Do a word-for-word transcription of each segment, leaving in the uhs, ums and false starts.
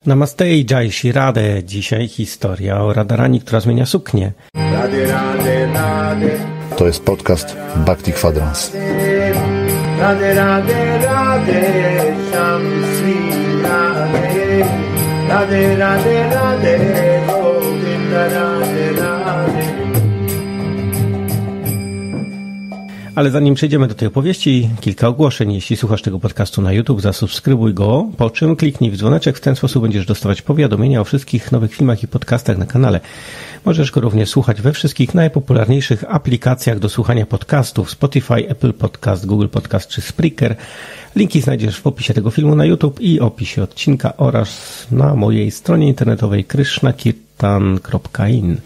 Namaste i Jai Shri Radhe. Dzisiaj historia o Radharani, która zmienia suknię. Radhe, Radhe, Radhe. To jest podcast Bhakti Quadrans. Radhe, Radhe, Radhe, Sham Sri Radhe. Radhe, Radhe, Radhe, Govinda Radhe, Radhe. Ale zanim przejdziemy do tej opowieści, kilka ogłoszeń. Jeśli słuchasz tego podcastu na YouTube, zasubskrybuj go, po czym kliknij w dzwoneczek. W ten sposób będziesz dostawać powiadomienia o wszystkich nowych filmach i podcastach na kanale. Możesz go również słuchać we wszystkich najpopularniejszych aplikacjach do słuchania podcastów: Spotify, Apple Podcast, Google Podcast czy Spreaker. Linki znajdziesz w opisie tego filmu na YouTube i opisie odcinka oraz na mojej stronie internetowej krishna kirtan kropka in.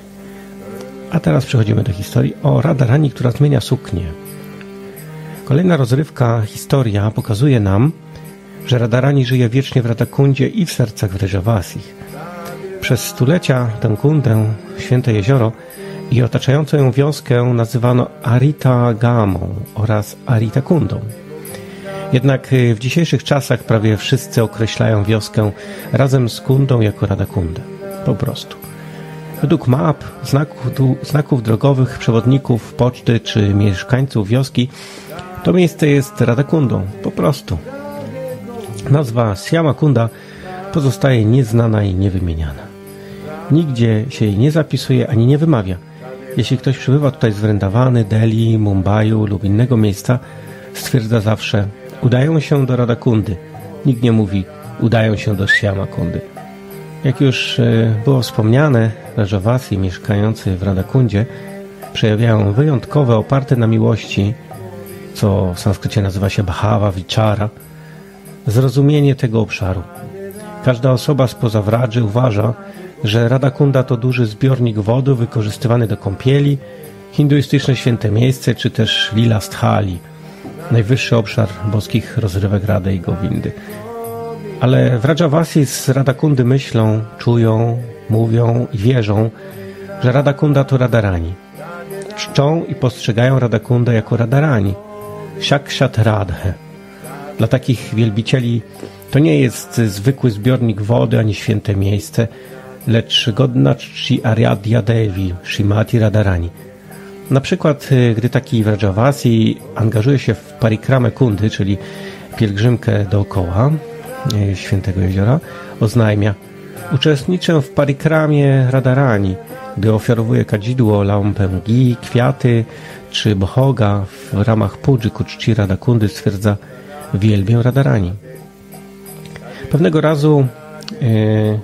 A teraz przechodzimy do historii o Radharani, która zmienia suknię. Kolejna rozrywka, historia pokazuje nam, że Radharani żyje wiecznie w Radhakundzie i w sercach Wrajavasich. Przez stulecia tę kundę, święte jezioro i otaczającą ją wioskę nazywano Arita Gamą oraz Arita Kundą. Jednak w dzisiejszych czasach prawie wszyscy określają wioskę razem z kundą jako Radhakundę. Po prostu. Według map, znaków, znaków drogowych, przewodników, poczty czy mieszkańców wioski to miejsce jest Radhakundą. Po prostu. Nazwa Syama Kunda pozostaje nieznana i niewymieniana. Nigdzie się jej nie zapisuje ani nie wymawia. Jeśli ktoś przybywa tutaj z Vrindavany, Delhi, Mumbaiu lub innego miejsca, stwierdza zawsze: udają się do Radhakundy. Nikt nie mówi: udają się do Syama Kundy. Jak już było wspomniane, Vrajavasi mieszkający w Radhakundzie przejawiają wyjątkowe, oparte na miłości, co w sanskrycie nazywa się bhava vichara, zrozumienie tego obszaru. Każda osoba spoza Vradży uważa, że Radhakunda to duży zbiornik wody wykorzystywany do kąpieli, hinduistyczne święte miejsce, czy też Lila Sthali, najwyższy obszar boskich rozrywek Radhy i Govindy. Ale Vrajavasi z Radhakundy myślą, czują, mówią i wierzą, że Radhakunda to Radharani. Czczą i postrzegają Radhakundę jako Radharani, Sakshat Radhe. Dla takich wielbicieli to nie jest zwykły zbiornik wody ani święte miejsce, lecz godna czci Aryadhya Devi, Srimati Radharani. Na przykład, gdy taki Vrajavasi angażuje się w parikramę kundy, czyli pielgrzymkę dookoła świętego jeziora, oznajmia: uczestniczę w parikramie Radharani, gdy ofiarowuje kadzidło, lampę ghee, kwiaty czy bhoga w ramach pudży ku czci Radhakundy, stwierdza: wielbię Radharani. Pewnego razu yy,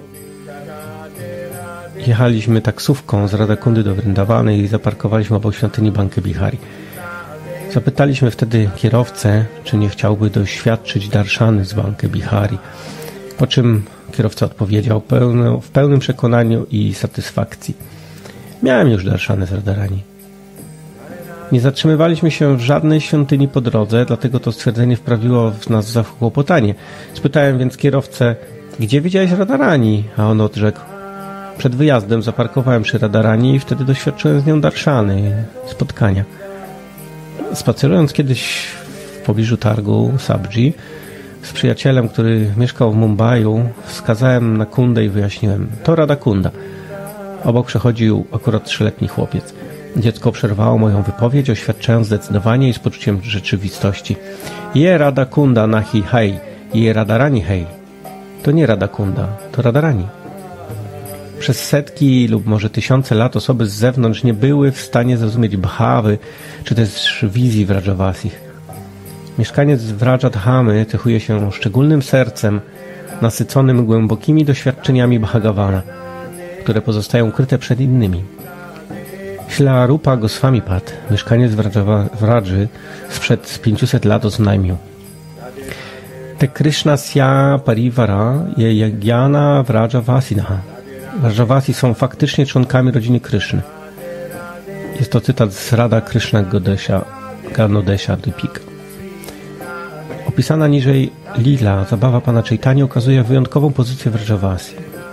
jechaliśmy taksówką z Radhakundy do Vrindavany i zaparkowaliśmy obok świątyni Banke Bihari. Zapytaliśmy wtedy kierowcę, czy nie chciałby doświadczyć darszany z Banke Bihari, po czym kierowca odpowiedział pełno, w pełnym przekonaniu i satysfakcji: miałem już darszany z Radharani. Nie zatrzymywaliśmy się w żadnej świątyni po drodze, dlatego to stwierdzenie wprawiło w nas w zakłopotanie. Spytałem więc kierowcę: gdzie widziałeś Radharani? A on odrzekł: przed wyjazdem zaparkowałem przy Radharani i wtedy doświadczyłem z nią darszany, spotkania. Spacerując kiedyś w pobliżu targu Sabji z przyjacielem, który mieszkał w Mumbaiu, wskazałem na kundę i wyjaśniłem: to Radhakunda. Obok przechodził akurat trzyletni chłopiec. Dziecko przerwało moją wypowiedź, oświadczając zdecydowanie i z poczuciem rzeczywistości: je Radhakunda nahi hej, je Radharani hej. To nie Radhakunda, to Radharani. Przez setki lub może tysiące lat osoby z zewnątrz nie były w stanie zrozumieć bhawy, czy też wizji Vrajavasich. Mieszkaniec Vrajadhamy cechuje się szczególnym sercem, nasyconym głębokimi doświadczeniami Bhagavana, które pozostają ukryte przed innymi. Śla Rupa Goswamipad, mieszkaniec Vradży sprzed pięciuset lat, oznajmił: te Krishnasya Parivara je Yagyana Vrajavasinaha. Vrajavasi są faktycznie członkami rodziny Kryszny. Jest to cytat z Radha Krishna Godesha, Ganodesha Dipika. Opisana niżej lila, zabawa pana Chaitanya, okazuje wyjątkową pozycję Vrajavasi.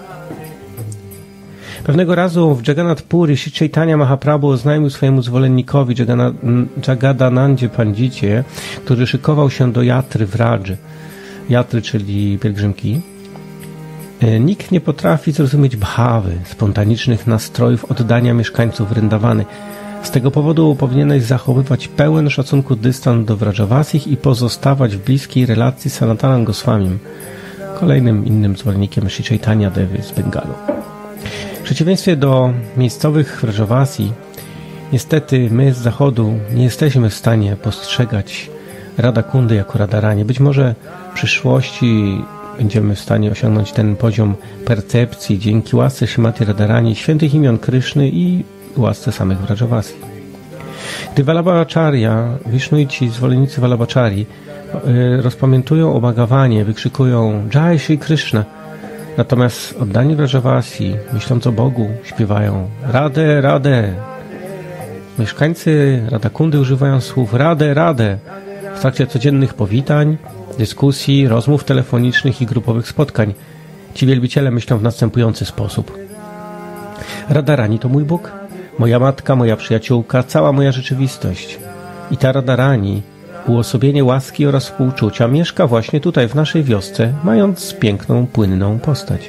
Pewnego razu w Jagannath Puri Sri Chaitanya Mahaprabhu oznajmił swojemu zwolennikowi Jagadanandzie Pandicie, który szykował się do jatry w Radży, jatry, czyli pielgrzymki, Nikt nie potrafi zrozumieć bhawy, spontanicznych nastrojów oddania mieszkańców Vrindavany. Z tego powodu powinieneś zachowywać pełen szacunku dystans do Vrajavasich i pozostawać w bliskiej relacji z Sanatanem Goswamim, kolejnym innym zwolennikiem Sri Chaitanya Devy z Bengalu. W przeciwieństwie do miejscowych Vrajavasi, niestety my z zachodu nie jesteśmy w stanie postrzegać Radhakundy jako Radharani. Być może w przyszłości będziemy w stanie osiągnąć ten poziom percepcji dzięki łasce Śrimati Radharani, świętych imion Kryszny i łasce samych Vrajavasi. Gdy Vallabhacharya, Vishnu i ci zwolennicy Vallabhachari rozpamiętują o Bhagawanie, wykrzykują Jai Shri Krishna, natomiast oddani Vrajavasi, myśląc o Bogu, śpiewają Radhe, Radhe. Mieszkańcy Radhakundy używają słów Radhe, Radhe w trakcie codziennych powitań, dyskusji, rozmów telefonicznych i grupowych spotkań. Ci wielbiciele myślą w następujący sposób. Radharani to mój Bóg, moja matka, moja przyjaciółka, cała moja rzeczywistość. I ta Radharani, uosobienie łaski oraz współczucia, mieszka właśnie tutaj w naszej wiosce, mając piękną, płynną postać.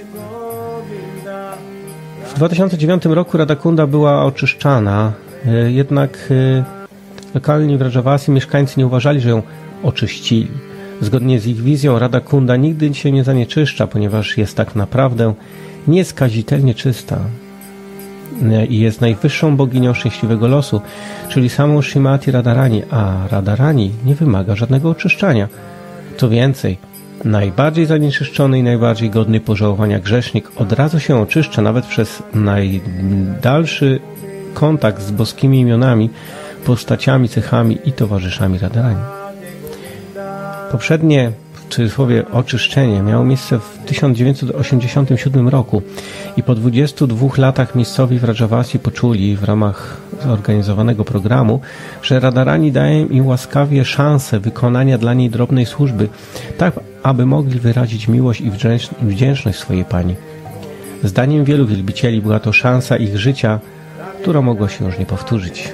W dwa tysiące dziewiątym roku Radhakunda była oczyszczana, jednak lokalni Vrajavasi mieszkańcy nie uważali, że ją oczyścili. Zgodnie z ich wizją Radhakunda nigdy się nie zanieczyszcza, ponieważ jest tak naprawdę nieskazitelnie czysta i jest najwyższą boginią szczęśliwego losu, czyli samą Śrimati Radharani, a Radharani nie wymaga żadnego oczyszczania. Co więcej, najbardziej zanieczyszczony i najbardziej godny pożałowania grzesznik od razu się oczyszcza, nawet przez najdalszy kontakt z boskimi imionami, postaciami, cechami i towarzyszami Radharani. Poprzednie, w cudzysłowie, oczyszczenie miało miejsce w tysiąc dziewięćset osiemdziesiątym siódmym roku i po dwudziestu dwóch latach miejscowi Vrajavasi poczuli w ramach zorganizowanego programu, że Radharani dają im łaskawie szansę wykonania dla niej drobnej służby, tak aby mogli wyrazić miłość i wdzięczność swojej Pani. Zdaniem wielu wielbicieli była to szansa ich życia, która mogła się już nie powtórzyć.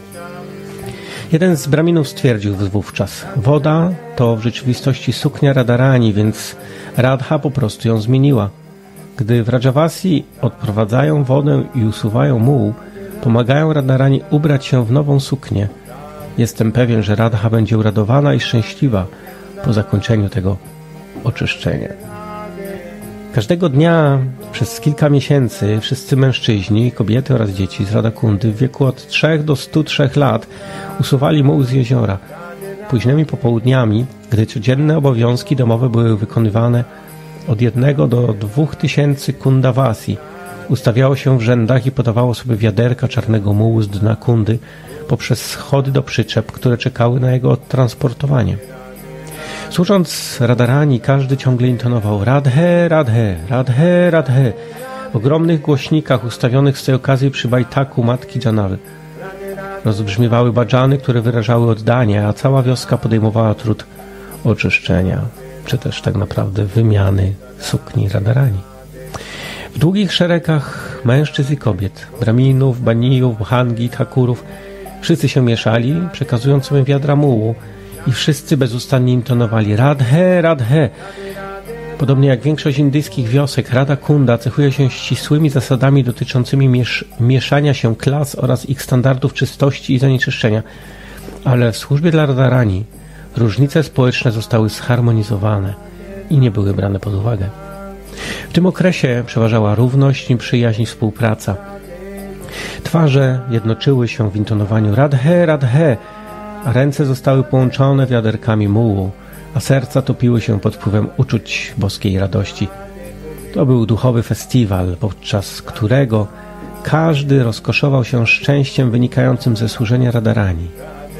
Jeden z braminów stwierdził wówczas, woda to w rzeczywistości suknia Radharani, więc Radha po prostu ją zmieniła. Gdy Vrajavasi odprowadzają wodę i usuwają muł, pomagają Radharani ubrać się w nową suknię. Jestem pewien, że Radha będzie uradowana i szczęśliwa po zakończeniu tego oczyszczenia. Każdego dnia przez kilka miesięcy wszyscy mężczyźni, kobiety oraz dzieci z Radhakundy w wieku od trzech do stu trzech lat usuwali muł z jeziora. Późnymi popołudniami, gdy codzienne obowiązki domowe były wykonywane, od jednego do dwóch tysięcy kundawasi ustawiało się w rzędach i podawało sobie wiaderka czarnego mułu z dna kundy poprzez schody do przyczep, które czekały na jego odtransportowanie. Służąc Radharani, każdy ciągle intonował Radhe, Radhe, Radhe, Radhe w ogromnych głośnikach ustawionych z tej okazji przy bajtaku matki Janawy. Rozbrzmiewały bhajany, które wyrażały oddanie, a cała wioska podejmowała trud oczyszczenia, czy też tak naprawdę wymiany sukni Radharani. W długich szeregach mężczyzn i kobiet, braminów, banijów, bhangi, thakurów, wszyscy się mieszali, przekazując sobie wiadra mułu, i wszyscy bezustannie intonowali Radhe, Radhe. Podobnie jak większość indyjskich wiosek, Radhakunda cechuje się ścisłymi zasadami dotyczącymi miesz mieszania się klas oraz ich standardów czystości i zanieczyszczenia. Ale w służbie dla Radharani różnice społeczne zostały zharmonizowane i nie były brane pod uwagę. W tym okresie przeważała równość, przyjaźń i współpraca. Twarze jednoczyły się w intonowaniu Radhe, Radhe, a ręce zostały połączone wiaderkami mułu, a serca topiły się pod wpływem uczuć boskiej radości. To był duchowy festiwal, podczas którego każdy rozkoszował się szczęściem wynikającym ze służenia Radharani.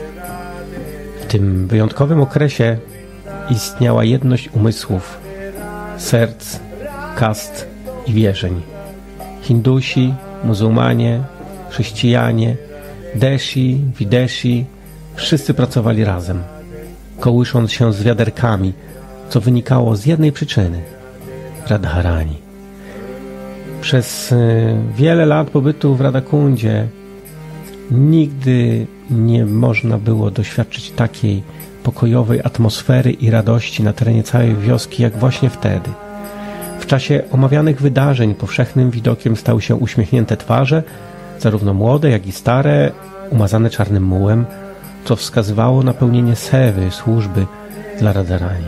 W tym wyjątkowym okresie istniała jedność umysłów, serc, kast i wierzeń. Hindusi, muzułmanie, chrześcijanie, deshi, wideshi, wszyscy pracowali razem, kołysząc się z wiaderkami, co wynikało z jednej przyczyny – Radharani. Przez wiele lat pobytu w Radhakundzie nigdy nie można było doświadczyć takiej pokojowej atmosfery i radości na terenie całej wioski, jak właśnie wtedy. W W czasie omawianych wydarzeń powszechnym widokiem stały się uśmiechnięte twarze, zarówno młode, jak i stare, umazane czarnym mułem, co wskazywało na pełnienie sewy służby dla Radharani.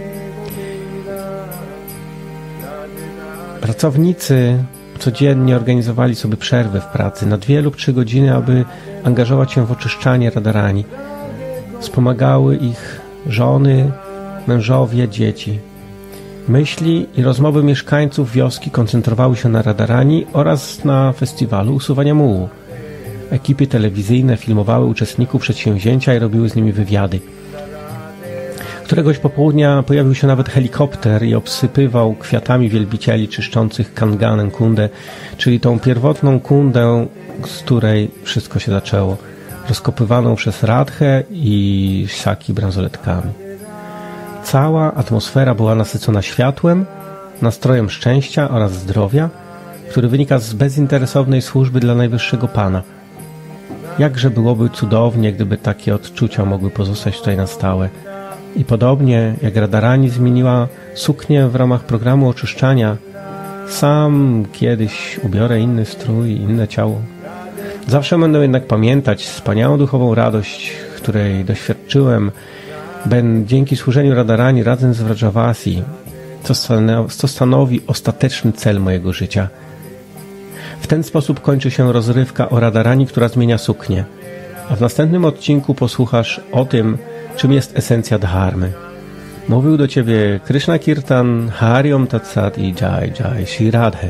Pracownicy codziennie organizowali sobie przerwy w pracy na dwie lub trzy godziny, aby angażować się w oczyszczanie Radharani. Wspomagały ich żony, mężowie, dzieci. Myśli i rozmowy mieszkańców wioski koncentrowały się na Radharani oraz na festiwalu usuwania mułu. Ekipy telewizyjne filmowały uczestników przedsięwzięcia i robiły z nimi wywiady. Któregoś popołudnia pojawił się nawet helikopter i obsypywał kwiatami wielbicieli czyszczących Kanganen Kundę, czyli tą pierwotną kundę, z której wszystko się zaczęło, rozkopywaną przez Radhę i Saki bransoletkami. Cała atmosfera była nasycona światłem, nastrojem szczęścia oraz zdrowia, który wynika z bezinteresownej służby dla Najwyższego Pana. Jakże byłoby cudownie, gdyby takie odczucia mogły pozostać tutaj na stałe. I podobnie jak Radharani zmieniła suknię w ramach programu oczyszczania, sam kiedyś ubiorę inny strój, inne ciało. Zawsze będę jednak pamiętać wspaniałą duchową radość, której doświadczyłem ben dzięki służeniu Radharani razem z Vrajavasi, co, stanowi, co stanowi ostateczny cel mojego życia. W ten sposób kończy się rozrywka o Radharani, która zmienia suknię. A w następnym odcinku posłuchasz o tym, czym jest esencja dharmy. Mówił do Ciebie Krishna Kirtan, Hari Om Tat Sat i Jai Jai Shri Radhe.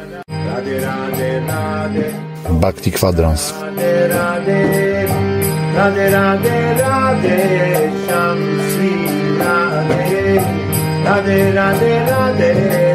Bhakti Quadrans. Radhe Radhe Radhe Sham Sri Radhe Radhe Radhe Radhe